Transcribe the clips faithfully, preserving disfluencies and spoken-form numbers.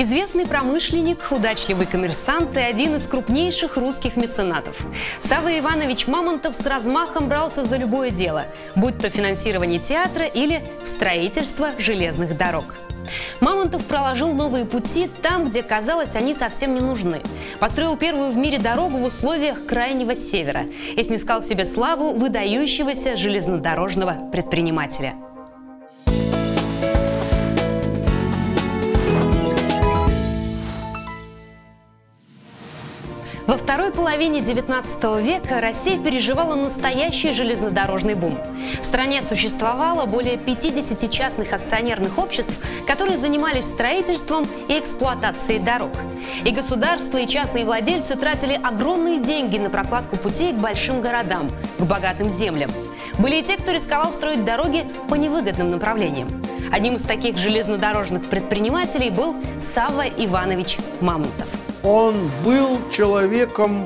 Известный промышленник, удачливый коммерсант и один из крупнейших русских меценатов. Савва Иванович Мамонтов с размахом брался за любое дело, будь то финансирование театра или строительство железных дорог. Мамонтов проложил новые пути там, где, казалось, они совсем не нужны. Построил первую в мире дорогу в условиях Крайнего Севера и снискал себе славу выдающегося железнодорожного предпринимателя. Во второй половине девятнадцатого века Россия переживала настоящий железнодорожный бум. В стране существовало более пятидесяти частных акционерных обществ, которые занимались строительством и эксплуатацией дорог. И государство, и частные владельцы тратили огромные деньги на прокладку путей к большим городам, к богатым землям. Были и те, кто рисковал строить дороги по невыгодным направлениям. Одним из таких железнодорожных предпринимателей был Савва Иванович Мамонтов. Он был человеком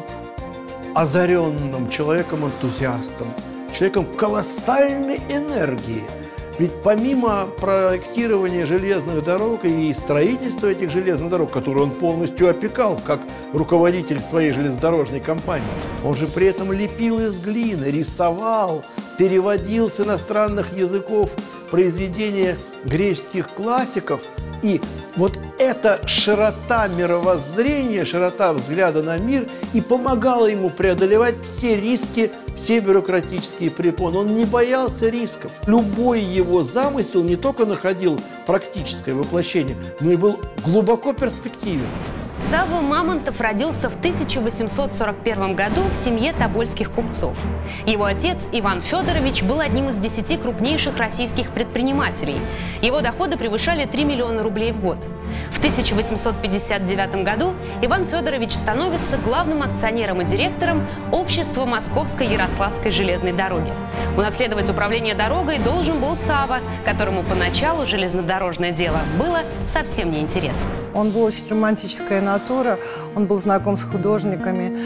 озаренным, человеком-энтузиастом, человеком колоссальной энергии. Ведь помимо проектирования железных дорог и строительства этих железных дорог, которые он полностью опекал как руководитель своей железнодорожной компании, он же при этом лепил из глины, рисовал, переводил с иностранных языков произведения греческих классиков. И вот эта широта мировоззрения, широта взгляда на мир и помогала ему преодолевать все риски, все бюрократические препоны. Он не боялся рисков. Любой его замысел не только находил практическое воплощение, но и был глубоко перспективен. Савва Мамонтов родился в тысяча восемьсот сорок первом году в семье тобольских купцов. Его отец Иван Федорович был одним из десяти крупнейших российских предпринимателей. Его доходы превышали три миллиона рублей в год. В тысяча восемьсот пятьдесят девятом году Иван Федорович становится главным акционером и директором общества Московской Ярославской железной дороги. Унаследовать управление дорогой должен был Савва, которому поначалу железнодорожное дело было совсем неинтересно. Он был очень романтическая натура, он был знаком с художниками,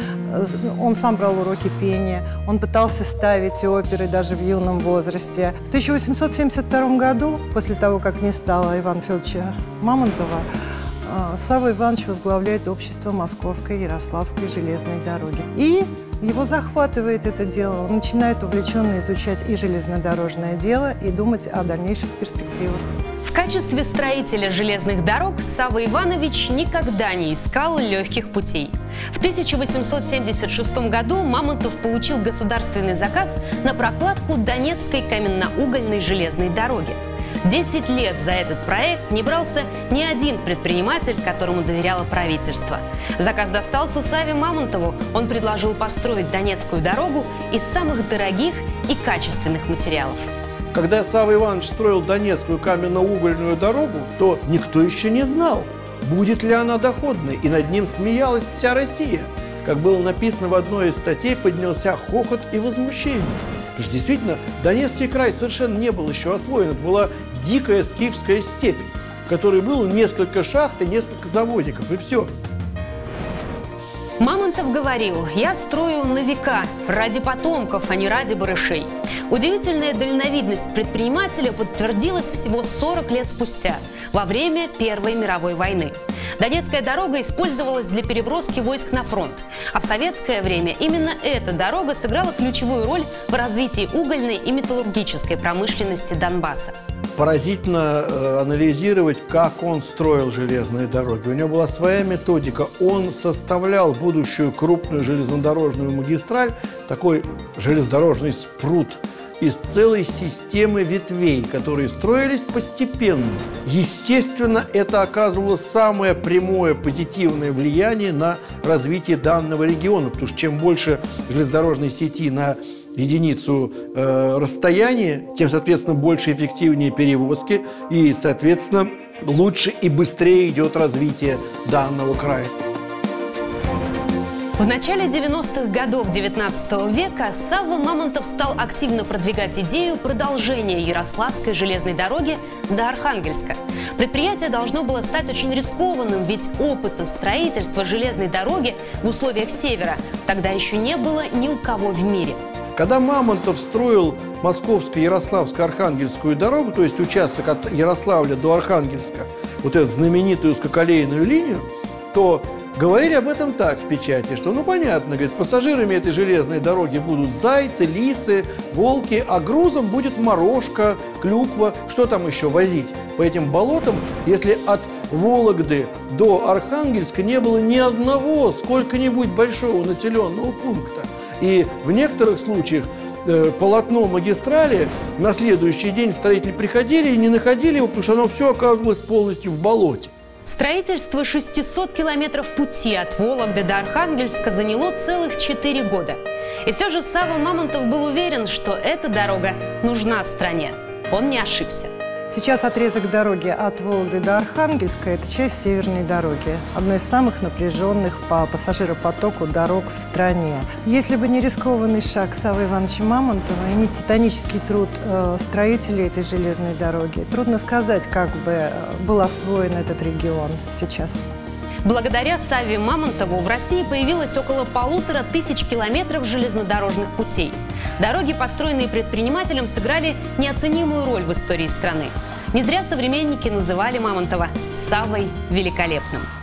он сам брал уроки пения, он пытался ставить оперы даже в юном возрасте. В тысяча восемьсот семьдесят втором году, после того, как не стало Ивана Федоровича Мамонтова, Савва Иванович возглавляет общество Московской Ярославской железной дороги. И его захватывает это дело. Он начинает увлеченно изучать и железнодорожное дело, и думать о дальнейших перспективах. В качестве строителя железных дорог Савва Иванович никогда не искал легких путей. В тысяча восемьсот семьдесят шестом году Мамонтов получил государственный заказ на прокладку Донецкой каменноугольной железной дороги. Десять лет за этот проект не брался ни один предприниматель, которому доверяло правительство. Заказ достался Савве Мамонтову. Он предложил построить Донецкую дорогу из самых дорогих и качественных материалов. Когда Савва Иванович строил Донецкую каменно-угольную дорогу, то никто еще не знал, будет ли она доходной, и над ним смеялась вся Россия. Как было написано в одной из статей, поднялся хохот и возмущение. Потому что действительно Донецкий край совершенно не был еще освоен. Это была дикая скифская степь, в которой было несколько шахт и несколько заводиков, и все. Мамонтов говорил: «Я строю на века, ради потомков, а не ради барышей». Удивительная дальновидность предпринимателя подтвердилась всего сорок лет спустя, во время Первой мировой войны. Донецкая дорога использовалась для переброски войск на фронт, а в советское время именно эта дорога сыграла ключевую роль в развитии угольной и металлургической промышленности Донбасса. Поразительно э, анализировать, как он строил железные дороги. У него была своя методика. Он составлял будущую крупную железнодорожную магистраль, такой железнодорожный спрут, из целой системы ветвей, которые строились постепенно. Естественно, это оказывало самое прямое позитивное влияние на развитие данного региона, потому что чем больше железнодорожной сети на единицу э, расстояния, тем, соответственно, больше эффективнее перевозки и, соответственно, лучше и быстрее идет развитие данного края. В начале девяностых годов девятнадцатого века Савва Мамонтов стал активно продвигать идею продолжения Ярославской железной дороги до Архангельска. Предприятие должно было стать очень рискованным, ведь опыта строительства железной дороги в условиях севера тогда еще не было ни у кого в мире. Когда Мамонтов строил Московско-Ярославско-Архангельскую дорогу, то есть участок от Ярославля до Архангельска, вот эту знаменитую узкоколейную линию, то говорили об этом так в печати, что, ну, понятно, говорит, пассажирами этой железной дороги будут зайцы, лисы, волки, а грузом будет морожка, клюква, что там еще возить по этим болотам, если от Вологды до Архангельска не было ни одного сколько-нибудь большого населенного пункта. И в некоторых случаях э, полотно магистрали на следующий день строители приходили и не находили его, потому что оно все оказывалось полностью в болоте. Строительство шестисот километров пути от Вологды до Архангельска заняло целых четыре года. И все же Савва Мамонтов был уверен, что эта дорога нужна стране. Он не ошибся. Сейчас отрезок дороги от Вологды до Архангельска – это часть Северной дороги, одной из самых напряженных по пассажиропотоку дорог в стране. Если бы не рискованный шаг Саввы Ивановича Мамонтова и не титанический труд э, строителей этой железной дороги, трудно сказать, как бы был освоен этот регион сейчас. Благодаря Савве Мамонтову в России появилось около полутора тысяч километров железнодорожных путей. Дороги, построенные предпринимателем, сыграли неоценимую роль в истории страны. Не зря современники называли Мамонтова Саввой Великолепным.